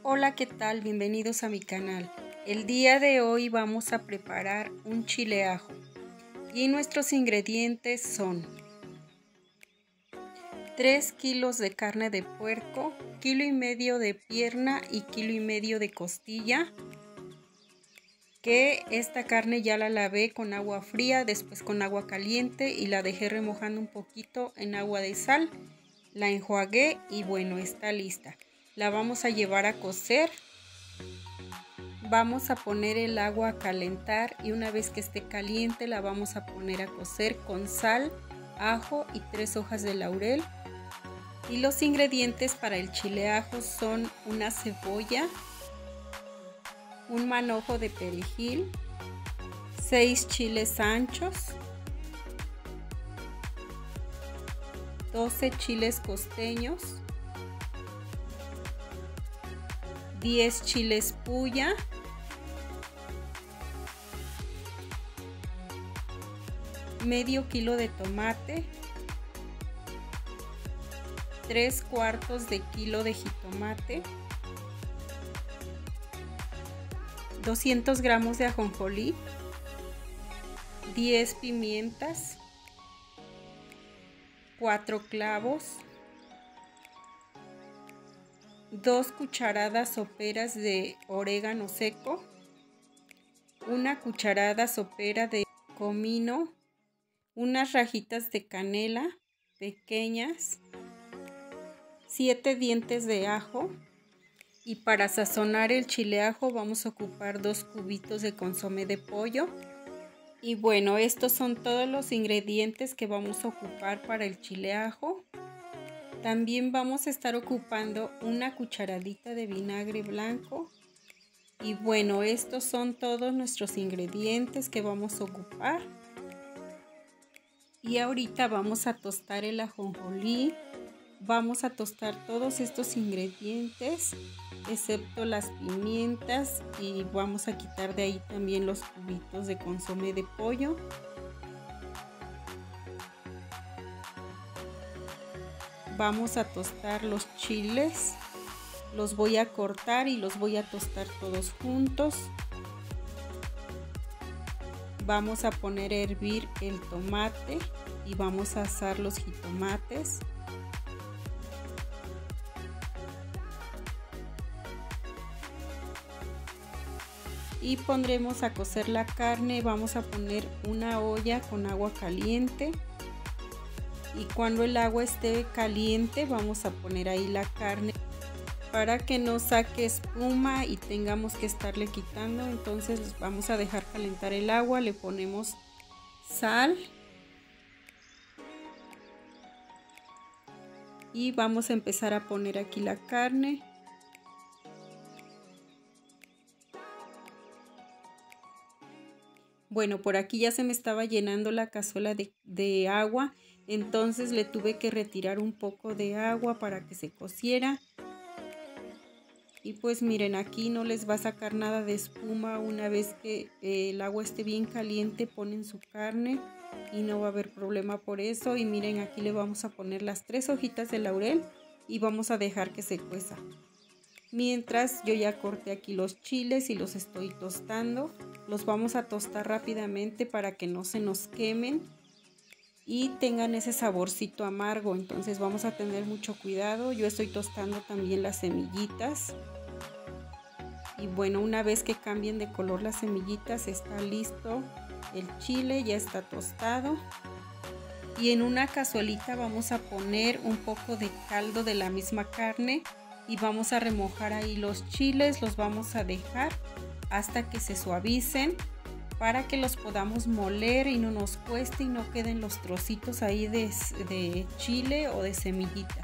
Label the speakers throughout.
Speaker 1: Hola, ¿qué tal? Bienvenidos a mi canal. El día de hoy vamos a preparar un chile ajo y nuestros ingredientes son 3 kilos de carne de puerco, 1,5 kilos de pierna y 1,5 kilos de costilla, que esta carne ya la lavé con agua fría, después con agua caliente y la dejé remojando un poquito en agua de sal, la enjuagué y bueno, está lista. La vamos a llevar a cocer. Vamos a poner el agua a calentar y una vez que esté caliente la vamos a poner a cocer con sal, ajo y 3 hojas de laurel. Y los ingredientes para el chile ajo son una cebolla, un manojo de perejil, 6 chiles anchos, 12 chiles costeños, 10 chiles puya, medio kilo de tomate, 3/4 kilo de jitomate, 200 gramos de ajonjolí, 10 pimientas, 4 clavos, 2 cucharadas soperas de orégano seco, 1 cucharada sopera de comino, unas rajitas de canela pequeñas, 7 dientes de ajo y para sazonar el chile ajo vamos a ocupar 2 cubitos de consomé de pollo. Y bueno, estos son todos los ingredientes que vamos a ocupar para el chile ajo. También vamos a estar ocupando una cucharadita de vinagre blanco. Y bueno, estos son todos nuestros ingredientes que vamos a ocupar. Y ahorita vamos a tostar el ajonjolí. Vamos a tostar todos estos ingredientes, excepto las pimientas, y vamos a quitar de ahí también los cubitos de consomé de pollo. Vamos a tostar los chiles, los voy a cortar y los voy a tostar todos juntos. Vamos a poner a hervir el tomate y vamos a asar los jitomates. Y pondremos a cocer la carne. Vamos a poner una olla con agua caliente y cuando el agua esté caliente vamos a poner ahí la carne para que no saque espuma y tengamos que estarle quitando. Entonces vamos a dejar calentar el agua, le ponemos sal y vamos a empezar a poner aquí la carne. Bueno, por aquí ya se me estaba llenando la cazuela de agua, entonces le tuve que retirar un poco de agua para que se cociera. Y pues miren, aquí no les va a sacar nada de espuma. Una vez que el agua esté bien caliente, ponen su carne y no va a haber problema por eso. Y miren, aquí le vamos a poner las 3 hojitas de laurel y vamos a dejar que se cueza. Mientras yo ya corté aquí los chiles y los estoy tostando. Los vamos a tostar rápidamente para que no se nos quemen y tengan ese saborcito amargo. Entonces vamos a tener mucho cuidado. Yo estoy tostando también las semillitas. Y bueno, una vez que cambien de color las semillitas, está listo el chile, ya está tostado. Y en una cazuelita vamos a poner un poco de caldo de la misma carne y vamos a remojar ahí los chiles. Los vamos a dejar hasta que se suavicen para que los podamos moler y no nos cueste y no queden los trocitos ahí de chile o de semillitas.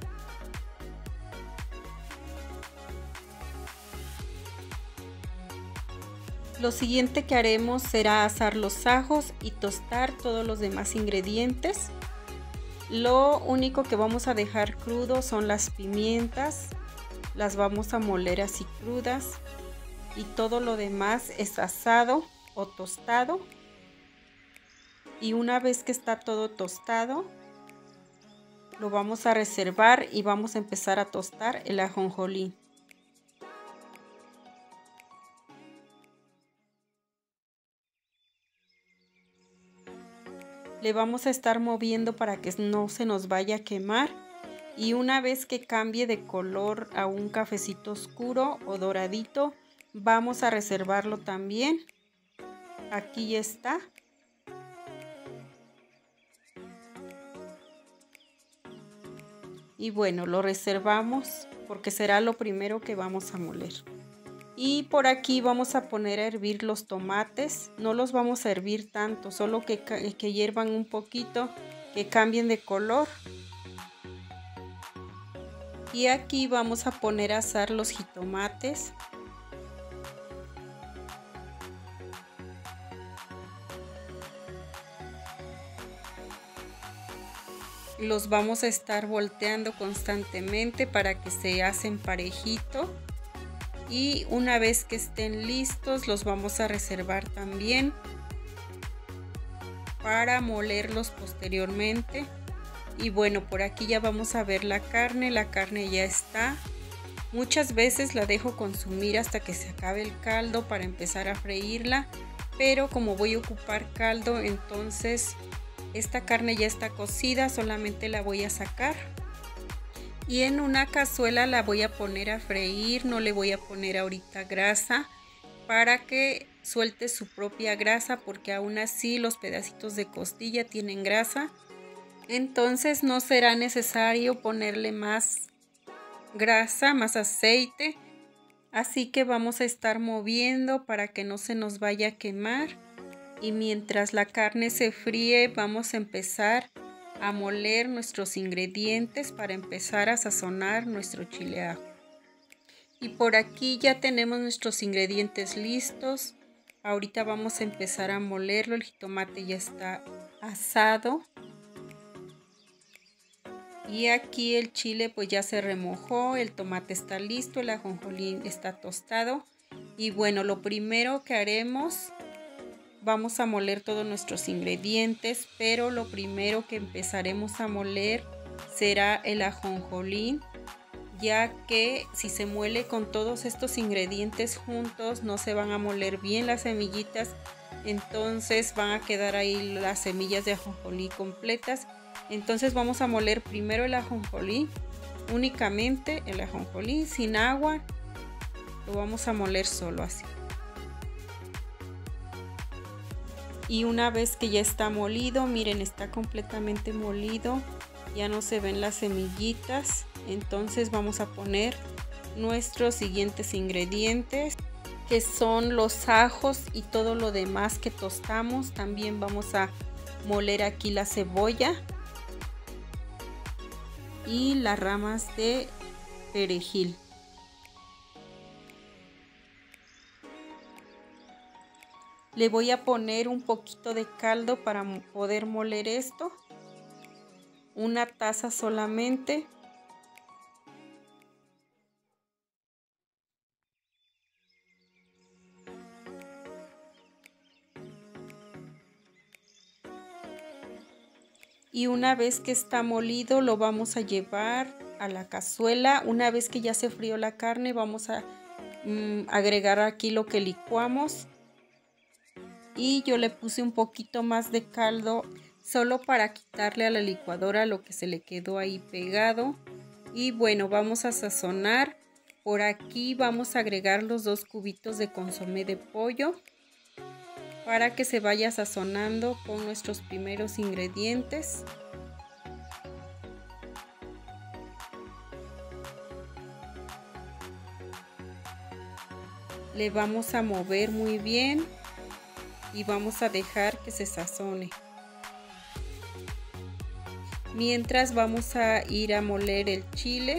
Speaker 1: Lo siguiente que haremos será asar los ajos y tostar todos los demás ingredientes. Lo único que vamos a dejar crudo son las pimientas, las vamos a moler así crudas. Y todo lo demás es asado o tostado. Y una vez que está todo tostado, lo vamos a reservar y vamos a empezar a tostar el ajonjolí. Le vamos a estar moviendo para que no se nos vaya a quemar. Y una vez que cambie de color a un cafecito oscuro o doradito, vamos a reservarlo también. Aquí ya está. Y bueno, lo reservamos porque será lo primero que vamos a moler. Y por aquí vamos a poner a hervir los tomates. No los vamos a hervir tanto, solo que hiervan un poquito, que cambien de color. Y aquí vamos a poner a asar los jitomates. Los vamos a estar volteando constantemente para que se hacen parejito. Y una vez que estén listos, los vamos a reservar también para molerlos posteriormente. Y bueno, por aquí ya vamos a ver la carne ya está. Muchas veces la dejo consumir hasta que se acabe el caldo para empezar a freírla, pero como voy a ocupar caldo, entonces esta carne ya está cocida, solamente la voy a sacar. Y en una cazuela la voy a poner a freír, no le voy a poner ahorita grasa para que suelte su propia grasa, porque aún así los pedacitos de costilla tienen grasa. Entonces no será necesario ponerle más grasa, más aceite. Así que vamos a estar moviendo para que no se nos vaya a quemar. Y mientras la carne se fríe, vamos a empezar a moler nuestros ingredientes para empezar a sazonar nuestro chile ajo. Y por aquí ya tenemos nuestros ingredientes listos. Ahorita vamos a empezar a molerlo. El jitomate ya está asado. Y aquí el chile pues ya se remojó, el tomate está listo, el ajonjolí está tostado. Y bueno, lo primero que haremos, vamos a moler todos nuestros ingredientes, pero lo primero que empezaremos a moler será el ajonjolí, ya que si se muele con todos estos ingredientes juntos no se van a moler bien las semillitas, entonces van a quedar ahí las semillas de ajonjolí completas. Entonces vamos a moler primero el ajonjolí, únicamente el ajonjolí, sin agua, lo vamos a moler solo así. Y una vez que ya está molido, miren, está completamente molido, ya no se ven las semillitas. Entonces vamos a poner nuestros siguientes ingredientes, que son los ajos y todo lo demás que tostamos. También vamos a moler aquí la cebolla y las ramas de perejil. Le voy a poner un poquito de caldo para poder moler esto, una taza solamente. Y una vez que está molido lo vamos a llevar a la cazuela. Una vez que ya se frió la carne, vamos a agregar aquí lo que licuamos. Y yo le puse un poquito más de caldo solo para quitarle a la licuadora lo que se le quedó ahí pegado. Y bueno, vamos a sazonar. Por aquí vamos a agregar los 2 cubitos de consomé de pollo para que se vaya sazonando con nuestros primeros ingredientes. Le vamos a mover muy bien y vamos a dejar que se sazone. Mientras vamos a ir a moler el chile.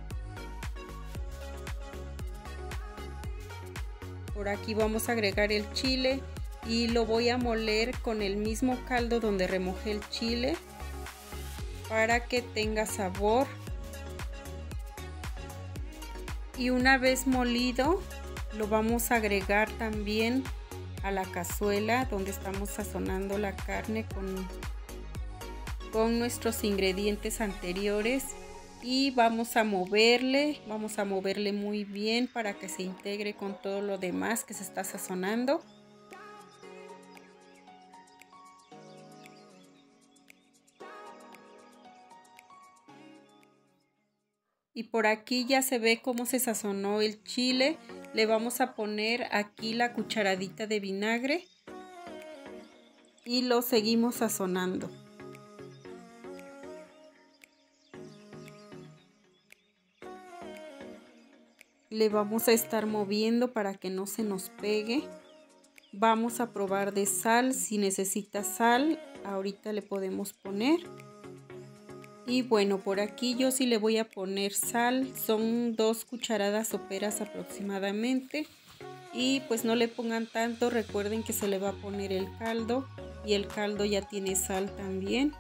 Speaker 1: Por aquí vamos a agregar el chile y lo voy a moler con el mismo caldo donde remojé el chile para que tenga sabor. Y una vez molido lo vamos a agregar también a la cazuela donde estamos sazonando la carne con nuestros ingredientes anteriores. Y vamos a moverle muy bien para que se integre con todo lo demás que se está sazonando. Y por aquí ya se ve cómo se sazonó el chile. Le vamos a poner aquí la cucharadita de vinagre y lo seguimos sazonando. Le vamos a estar moviendo para que no se nos pegue. Vamos a probar de sal, si necesita sal, ahorita le podemos poner. Y bueno, por aquí yo sí le voy a poner sal, son 2 cucharadas soperas aproximadamente. Y pues no le pongan tanto, recuerden que se le va a poner el caldo y el caldo ya tiene sal también.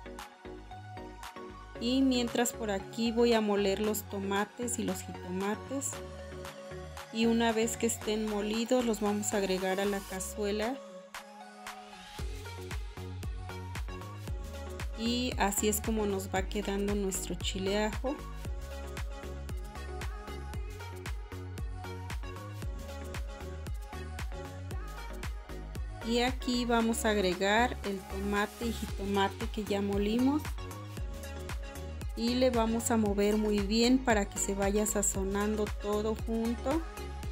Speaker 1: Y mientras por aquí voy a moler los tomates y los jitomates. Y una vez que estén molidos los vamos a agregar a la cazuela. Y así es como nos va quedando nuestro chile ajo. Y aquí vamos a agregar el tomate y jitomate que ya molimos. Y le vamos a mover muy bien para que se vaya sazonando todo junto.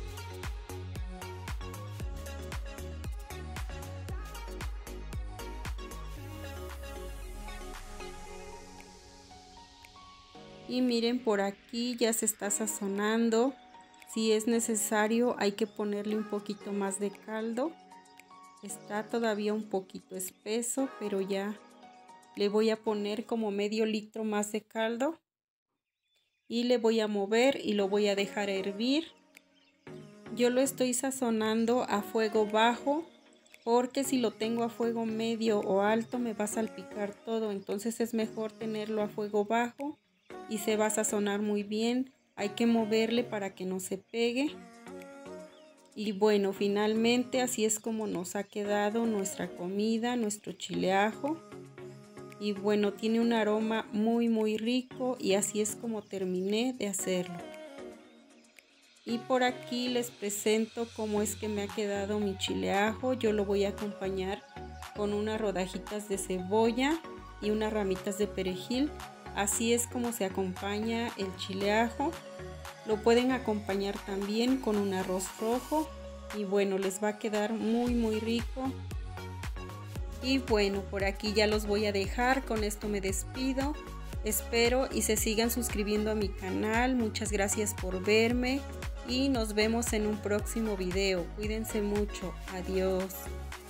Speaker 1: Y miren, por aquí ya se está sazonando. Si es necesario hay que ponerle un poquito más de caldo. Está todavía un poquito espeso, pero ya le voy a poner como medio litro más de caldo. Y le voy a mover y lo voy a dejar hervir. Yo lo estoy sazonando a fuego bajo, porque si lo tengo a fuego medio o alto me va a salpicar todo. Entonces es mejor tenerlo a fuego bajo y se va a sazonar muy bien. Hay que moverle para que no se pegue. Y bueno, finalmente así es como nos ha quedado nuestra comida, nuestro chile ajo. Y bueno, tiene un aroma muy rico y así es como terminé de hacerlo. Y por aquí les presento cómo es que me ha quedado mi chile ajo. Yo lo voy a acompañar con unas rodajitas de cebolla y unas ramitas de perejil. Así es como se acompaña el chile ajo. Lo pueden acompañar también con un arroz rojo. Y bueno, les va a quedar muy rico. Y bueno, por aquí ya los voy a dejar. Con esto me despido. Espero y se sigan suscribiendo a mi canal. Muchas gracias por verme. Y nos vemos en un próximo video. Cuídense mucho. Adiós.